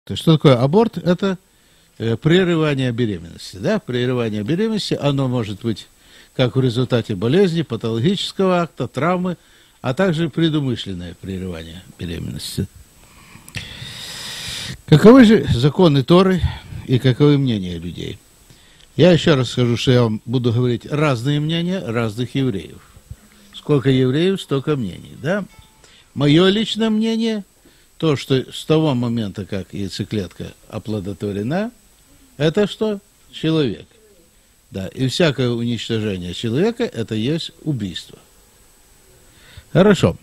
То есть, что такое аборт? Это прерывание беременности. Да? Прерывание беременности, оно может быть как в результате болезни, патологического акта, травмы, а также предумышленное прерывание беременности. Каковы же законы Торы и каковы мнения людей? Я еще раз скажу, что я вам буду говорить разные мнения разных евреев. Сколько евреев, столько мнений. Да? Мое личное мнение, то, что с того момента, как яйцеклетка оплодотворена, это что? Человек. Да, и всякое уничтожение человека – это есть убийство. Хорошо.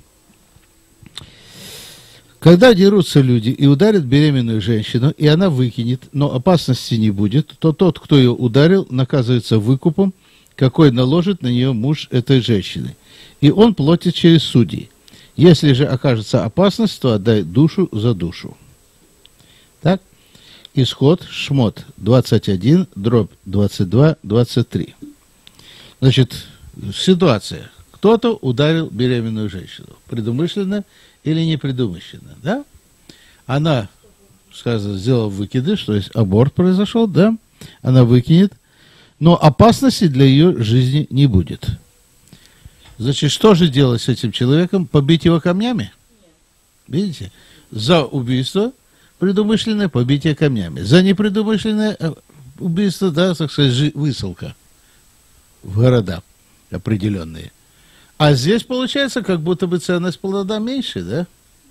Когда дерутся люди и ударят беременную женщину, и она выкинет, но опасности не будет, то тот, кто ее ударил, наказывается выкупом, какой наложит на нее муж этой женщины. И он платит через судей. Если же окажется опасность, то отдай душу за душу. Так? Исход, Шмот 21, дробь 22, 23. Значит, ситуация. Кто-то ударил беременную женщину. Предумышленно или непредумышленно, да? Она, сказано, сделала выкидыш, то есть аборт произошел, да? Она выкинет, но опасности для ее жизни не будет. Значит, что же делать с этим человеком? Побить его камнями? Видите? За убийство предумышленное побитие камнями. За непредумышленное убийство, да, так сказать, высылка в города определенные. А здесь получается, как будто бы ценность плода меньше, да,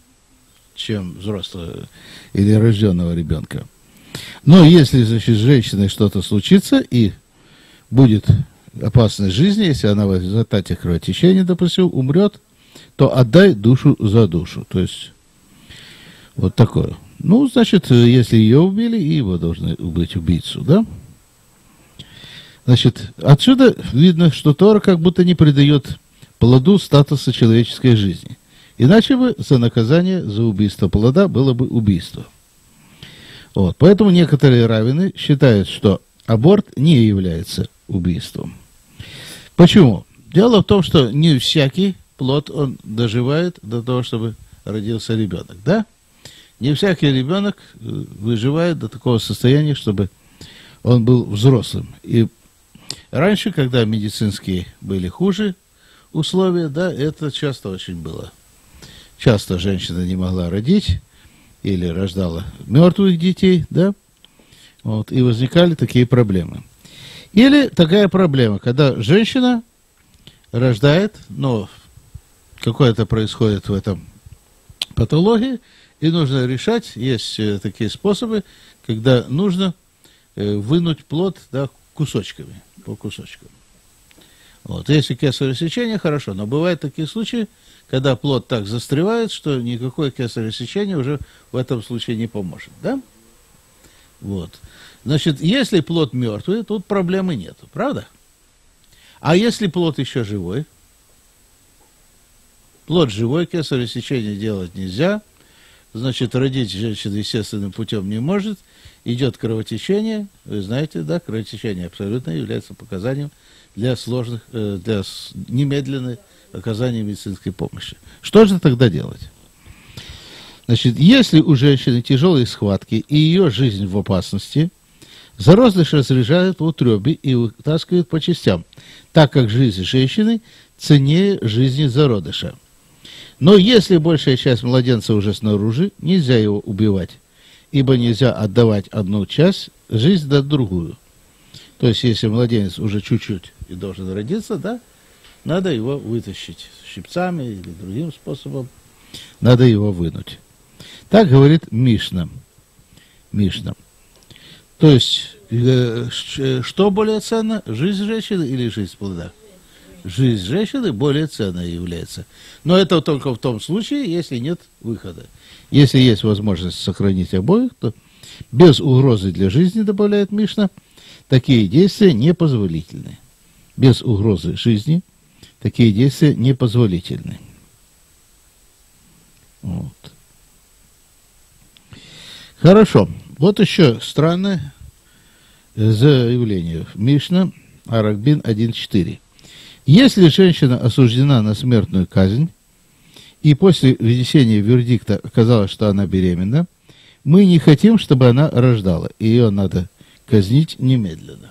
чем взрослого или рожденного ребенка. Но если, значит, с женщиной что-то случится и будет опасность жизни, если она в результате кровотечения, допустим, умрет, то отдай душу за душу. То есть вот такое. Ну, значит, если ее убили, и его должны убить убийцу, да? Значит, отсюда видно, что Тора как будто не придает плоду статуса человеческой жизни. Иначе бы за наказание за убийство плода было бы убийство. Вот. Поэтому некоторые раввины считают, что аборт не является убийством. Почему? Дело в том, что не всякий плод, он доживает до того, чтобы родился ребенок, да? Не всякий ребенок выживает до такого состояния, чтобы он был взрослым. И раньше, когда медицинские были хуже условия, да, это часто очень было. Часто женщина не могла родить или рождала мертвых детей, да, вот, и возникали такие проблемы. Или такая проблема, когда женщина рождает, но какое-то происходит в этом патологии, и нужно решать, есть такие способы, когда нужно вынуть плод, да, кусочками, по кусочкам. Вот. Если кесарево сечение, хорошо, но бывают такие случаи, когда плод так застревает, что никакое кесарево сечение уже в этом случае не поможет, да? Вот. Значит, если плод мертвый, тут проблемы нету, правда? А если плод еще живой? Плод живой, кесарево сечение делать нельзя, значит, родить женщина естественным путем не может, идет кровотечение, вы знаете, да, кровотечение абсолютно является показанием для сложных, для немедленной оказания медицинской помощи. Что же тогда делать? Значит, если у женщины тяжелые схватки и ее жизнь в опасности, зародыш разряжают в утробе и вытаскивают по частям, так как жизнь женщины ценнее жизни зародыша. Но если большая часть младенца уже снаружи, нельзя его убивать, ибо нельзя отдавать одну часть, жизнь дать другую. То есть, если младенец уже чуть-чуть и должен родиться, да, надо его вытащить щипцами или другим способом, надо его вынуть. Так говорит Мишна. Мишна. То есть, что более ценно, жизнь женщины или жизнь плода? Жизнь женщины более ценной является. Но это только в том случае, если нет выхода. Если есть возможность сохранить обоих, то без угрозы для жизни, добавляет Мишна, такие действия непозволительны. Без угрозы жизни такие действия непозволительны. Вот. Хорошо. Вот еще странное заявление. Мишна, Аракбин 1.4. Если женщина осуждена на смертную казнь, и после вынесения вердикта оказалось, что она беременна, Мы не хотим, чтобы она рождала. Ее надо казнить немедленно.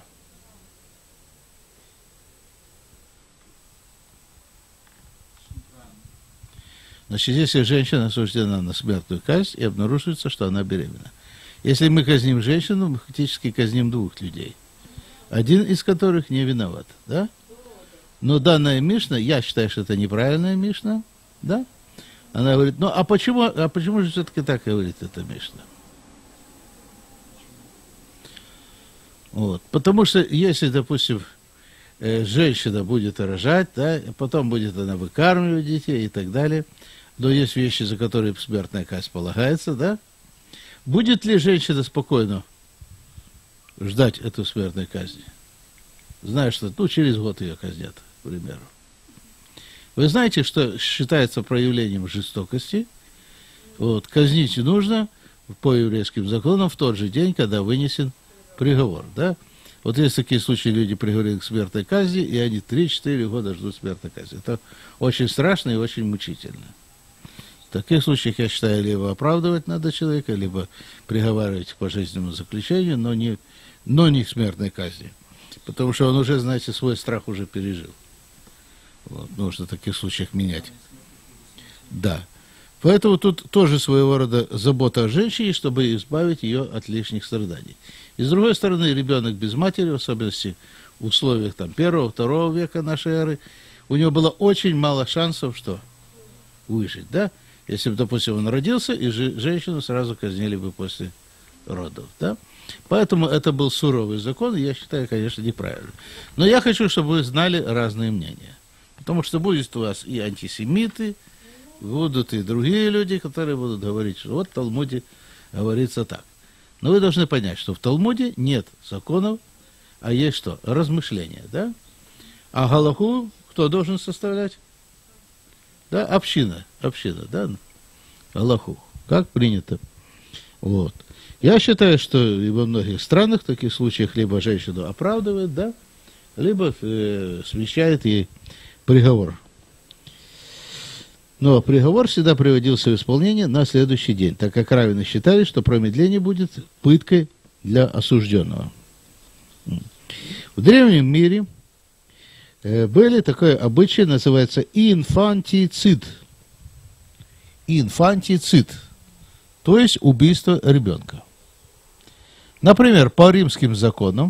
Значит, если женщина осуждена на смертную казнь и обнаруживается, что она беременна. Если мы казним женщину, мы фактически казним двух людей. Один из которых не виноват, да? Но данная Мишна, я считаю, что это неправильная Мишна, да? Она говорит, ну а почему же все-таки так говорит эта Мишна? Вот. Потому что если, допустим, женщина будет рожать, да, потом будет она выкармливать детей и так далее, но есть вещи, за которые смертная казнь полагается, да? Будет ли женщина спокойно ждать эту смертной казни? Зная, что через год ее казнят, к примеру. Вы знаете, что считается проявлением жестокости? Вот, казнить нужно по еврейским законам в тот же день, когда вынесен приговор, да? Вот есть такие случаи, люди приговорены к смертной казни, и они 3-4 года ждут смертной казни. Это очень страшно и очень мучительно. В таких случаях, я считаю, либо оправдывать надо человека, либо приговаривать к пожизненному заключению, но не к смертной казни. Потому что он уже, знаете, свой страх уже пережил. Вот, нужно в таких случаях менять. Да. Поэтому тут тоже своего рода забота о женщине, чтобы избавить ее от лишних страданий. И с другой стороны, ребенок без матери, в особенности в условиях там, 1-2 века нашей эры, у него было очень мало шансов, что выжить, да? Если бы, допустим, он родился, и женщину сразу казнили бы после родов, да? Поэтому это был суровый закон, и я считаю, конечно, неправильно. Но я хочу, чтобы вы знали разные мнения. Потому что будет у вас и антисемиты, будут и другие люди, которые будут говорить, что вот в Талмуде говорится так. Но вы должны понять, что в Талмуде нет законов, а есть что? Размышления, да? А галаху кто должен составлять? Да, община, да? Галаху, как принято. Вот. Я считаю, что и во многих странах в таких случаях либо женщину оправдывают, да, либо смещает ей приговор. Но приговор всегда приводился в исполнение на следующий день, так как раввины считали, что промедление будет пыткой для осужденного. В древнем мире были такое обычай, называется инфантицид. Инфантицид, то есть убийство ребенка. Например, по римским законам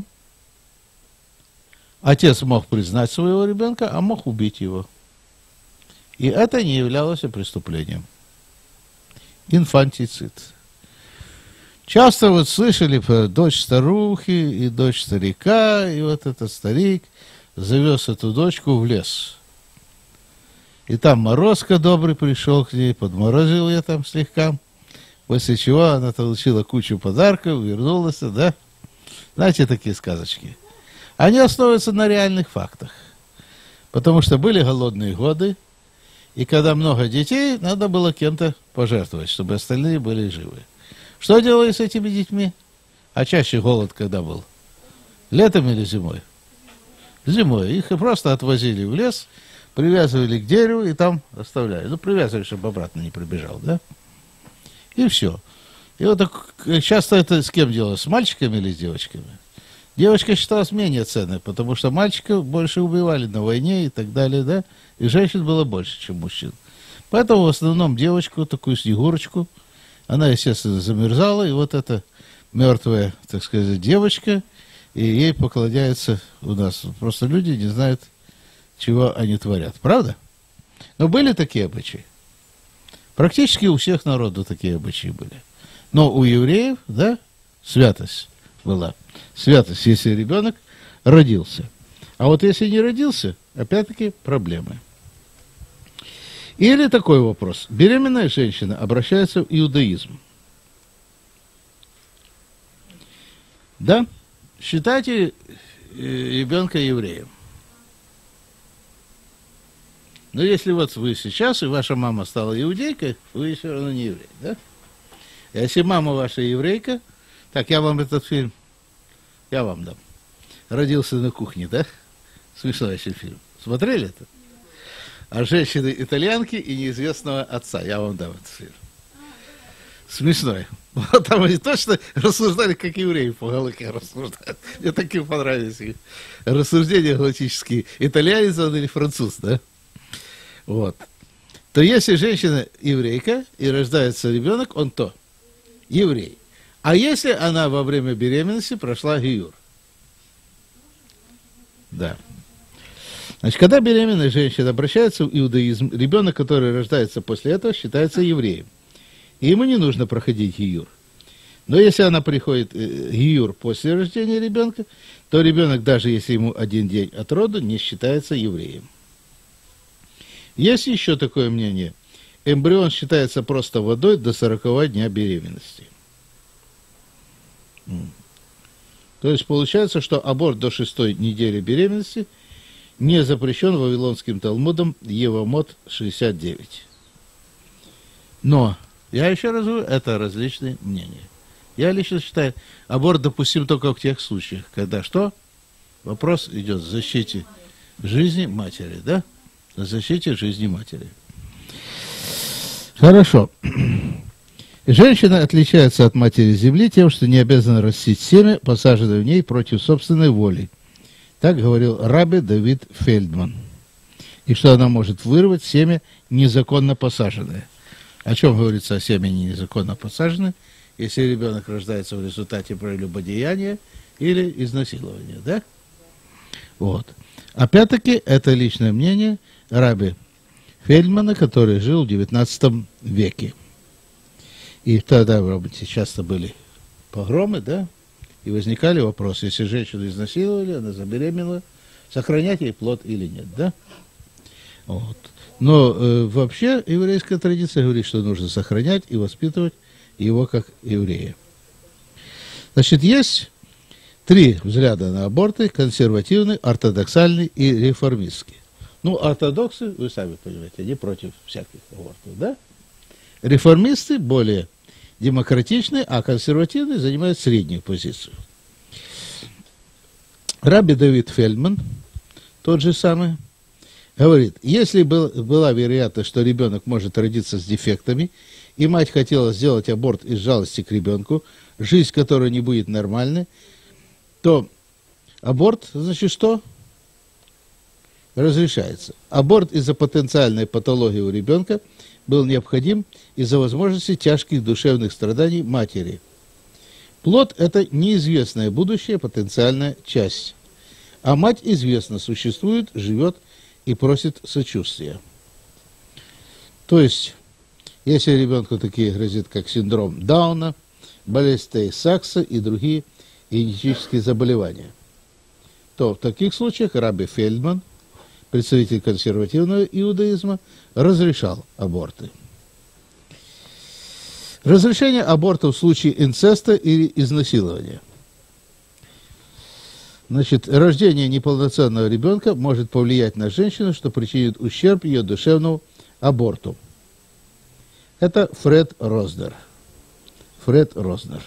отец мог признать своего ребенка, а мог убить его. И это не являлось преступлением. Инфантицид. Часто вот слышали про дочь старухи и дочь старика, и вот этот старик завез эту дочку в лес. И там морозко добрый пришел к ней, подморозил я там слегка, после чего она получила кучу подарков, вернулась, да? Знаете, такие сказочки. Они основываются на реальных фактах. Потому что были голодные годы, и когда много детей, надо было кем-то пожертвовать, чтобы остальные были живы. Что делали с этими детьми? А чаще голод когда был? Летом или зимой? Зимой. Их просто отвозили в лес, привязывали к дереву и там оставляли. Ну, привязывали, чтобы обратно не прибежал, да? И все. И вот так часто это с кем делалось? С мальчиками или с девочками? Девочка считалась менее ценной, потому что мальчиков больше убивали на войне и так далее, да? И женщин было больше, чем мужчин. Поэтому в основном девочку, такую снегурочку, она, естественно, замерзала, и вот эта мертвая, так сказать, девочка, и ей поклоняются у нас. Просто люди не знают, чего они творят. Правда? Но были такие обычаи. Практически у всех народов такие обычаи были. Но у евреев, да, святость была. Святость, если ребенок родился. А вот если не родился, опять-таки проблемы. Или такой вопрос. Беременная женщина обращается в иудаизм. Да? Считайте ребенка евреем. Но если вот вы сейчас, и ваша мама стала иудейкой, вы все равно не еврей, да? А если мама ваша еврейка, так, я вам этот фильм, я вам дам. «Родился на кухне», да? Смешной очень фильм. Смотрели это? О женщине-итальянке и неизвестного отца. Я вам дам этот фильм. Смешной. Вот там они точно рассуждали, как евреи по Галахе рассуждают. Мне такие понравились их рассуждения галактические. Итальянец он или француз, да? Вот. То если женщина еврейка и рождается ребенок, он то еврей. А если она во время беременности прошла гиюр? Да. Значит, когда беременная женщина обращается в иудаизм, ребенок, который рождается после этого, считается евреем. И ему не нужно проходить гиюр. Но если она приходит гиюр после рождения ребенка, то ребенок, даже если ему 1 день от роду, не считается евреем. Есть еще такое мнение. Эмбрион считается просто водой до 40-го дня беременности. То есть получается, что аборт до 6-й недели беременности не запрещен Вавилонским Талмудом Евамот 69. Но, я еще раз говорю, это различные мнения. Я лично считаю, аборт допустим только в тех случаях, когда что? Вопрос идет о защите жизни матери, да? О защите жизни матери. Хорошо. Женщина отличается от матери земли тем, что не обязана растить семя, посаженное в ней против собственной воли. Так говорил Рабби Давид Фельдман. И что она может вырвать семя незаконно посаженное. О чем говорится о семени незаконно посаженное? Если ребенок рождается в результате прелюбодеяния или изнасилования, да? Вот. Опять-таки, это личное мнение Рабби Фельдмана, который жил в XIX веке. И тогда в работе часто были погромы, да? И возникали вопросы, если женщину изнасиловали, она забеременела, сохранять ей плод или нет, да? Вот. Но вообще еврейская традиция говорит, что нужно сохранять и воспитывать его как еврея. Значит, есть 3 взгляда на аборты: консервативный, ортодоксальный и реформистский. Ну, ортодоксы, вы сами понимаете, они против всяких абортов, да? Реформисты более демократичные, а консервативные занимают среднюю позицию. Рабби Давид Фельдман, тот же самый, говорит, если была вероятность, что ребенок может родиться с дефектами, и мать хотела сделать аборт из жалости к ребенку, жизнь которой не будет нормальной, то аборт, значит, что? Разрешается. Аборт из-за потенциальной патологии у ребенка был необходим из-за возможности тяжких душевных страданий матери. Плод – это неизвестное будущее, потенциальная часть. А мать известно, существует, живет и просит сочувствия. То есть, если ребенку такие грозит, как синдром Дауна, болезнь Tay-Сакса и другие генетические заболевания, то в таких случаях Рабби Фельдман, представитель консервативного иудаизма, разрешал аборты. Разрешение аборта в случае инцеста или изнасилования. Значит, рождение неполноценного ребенка может повлиять на женщину, что причинит ущерб ее душевному аборту. Это Фред Рознер. Фред Рознер.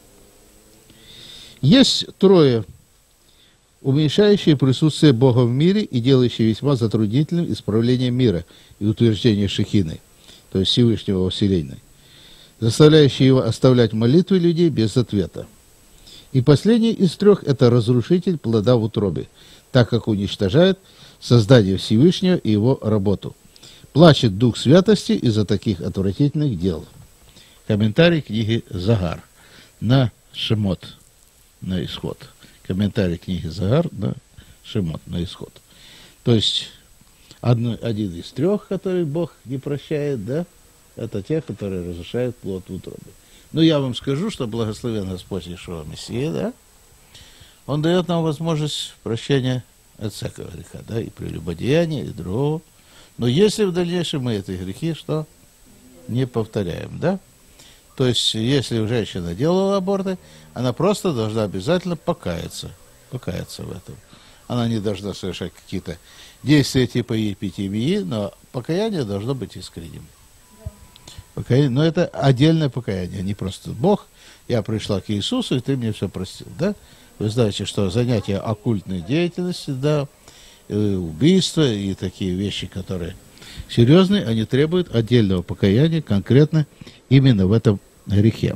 Есть 3 уменьшающие присутствие Бога в мире и делающие весьма затруднительным исправление мира и утверждение Шехины, то есть Всевышнего во Вселенной, заставляющие его оставлять молитвы людей без ответа. И последний из 3 – это разрушитель плода в утробе, так как уничтожает создание Всевышнего и его работу. Плачет Дух Святости из-за таких отвратительных дел. Комментарий книги Загар на Шемот, на Исход. Комментарий книги Загар на Шемот, на Исход. То есть, один из 3, который Бог не прощает, да, это те, которые разрушают плод в утробе. Но я вам скажу, что благословен Господь Иешуа Мессия, да, Он дает нам возможность прощения от всякого греха, да, и прелюбодеяния, и другого. Но если в дальнейшем мы эти грехи, что? Не повторяем, да? То есть, если женщина делала аборты, она просто должна обязательно покаяться в этом. Она не должна совершать какие-то действия типа епитемии, но покаяние должно быть искренним. Покаяние, но это отдельное покаяние, не просто Бог, я пришла к Иисусу, и ты мне все простил, да? Вы знаете, что занятия оккультной деятельностью, да, убийства и такие вещи, которые серьезные, они требуют отдельного покаяния, конкретно именно в этом грехе.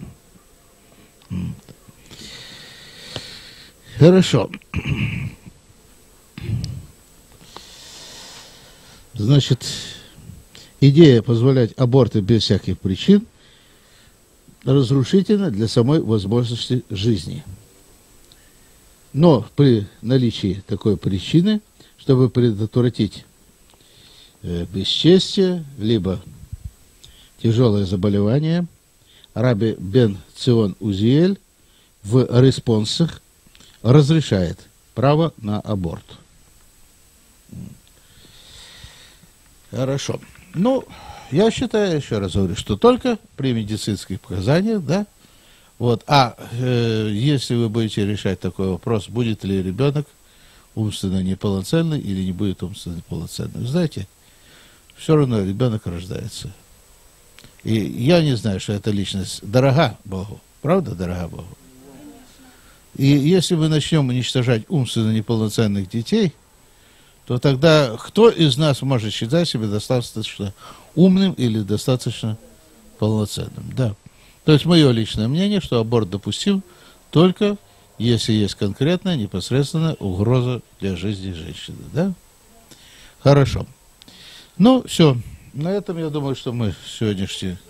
Хорошо. Значит, идея позволять аборты без всяких причин разрушительна для самой возможности жизни. Но при наличии такой причины, чтобы предотвратить бесчестие, либо тяжелое заболевание, Раби бен Цион Узиэль в респонсах разрешает право на аборт. Хорошо. Ну, я считаю, еще раз говорю, что только при медицинских показаниях, да. Вот. Если вы будете решать такой вопрос, будет ли ребенок умственно неполноценный или не будет умственно неполноценным, знаете, все равно ребенок рождается. И я не знаю, что эта личность дорога Богу. Правда, дорога Богу? И если мы начнем уничтожать умственно неполноценных детей, то тогда кто из нас может считать себя достаточно умным или достаточно полноценным? Да. То есть мое личное мнение, что аборт допустим только если есть конкретная, непосредственная угроза для жизни женщины. Да? Хорошо. Ну, все. На этом, я думаю, что мы сегодняшний